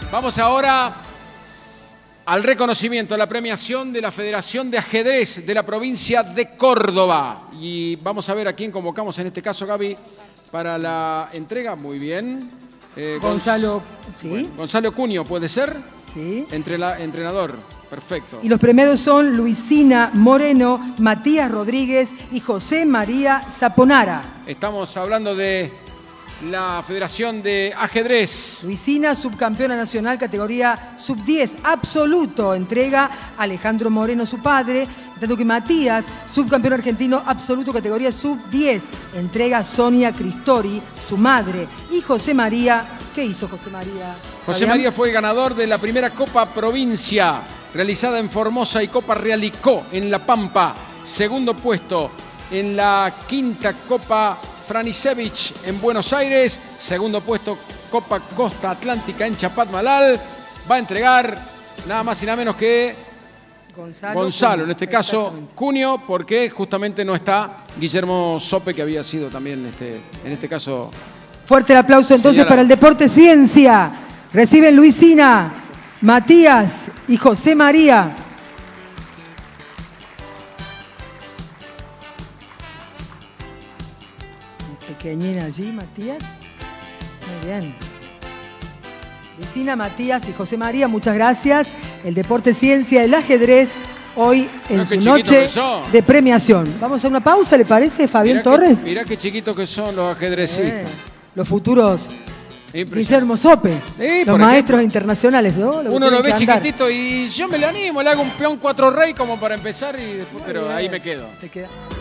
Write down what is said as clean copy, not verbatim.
Vamos ahora al reconocimiento, a la premiación de la Federación de Ajedrez de la provincia de Córdoba. Y vamos a ver a quién convocamos en este caso, Gaby, para la entrega. Muy bien. Gonzalo, ¿sí? Bueno, Gonzalo Cunio, ¿puede ser? Sí. Entrenador. Perfecto. Y los premiados son Luisina Moreno, Matías Rodríguez y José María Zaponara. Estamos hablando de la Federación de Ajedrez. Luisina, subcampeona nacional, categoría sub-10, absoluto, entrega Alejandro Moreno, su padre. Tanto que Matías, subcampeón argentino absoluto, categoría sub-10, entrega Sonia Cristori, su madre. Y José María, ¿qué hizo José María? José María fue el ganador de la primera Copa Provincia, realizada en Formosa, y Copa Realicó en La Pampa. Segundo puesto en la quinta Copa Franisevich en Buenos Aires. Segundo puesto Copa Costa Atlántica en Chapadmalal. Va a entregar nada más y nada menos que Gonzalo, en este caso Cunio, porque justamente no está Guillermo Sope, que había sido también en este caso. Fuerte el aplauso entonces señalado. para el Deporte Ciencia. Reciben Luisina, Matías y José María. Pequeñín allí, Matías. Muy bien. Luisina, Matías y José María, muchas gracias. El Deporte Ciencia, el ajedrez, hoy en su noche de premiación. Vamos a una pausa, ¿le parece, Fabián Torres? Mirá qué chiquitos que son los ajedrecistas. Los futuros Guillermo Sope, los maestros internacionales, ¿no? Uno lo ve chiquitito y yo me le animo, le hago un peón 4 rey como para empezar, y después, pero ahí me quedo. Te queda.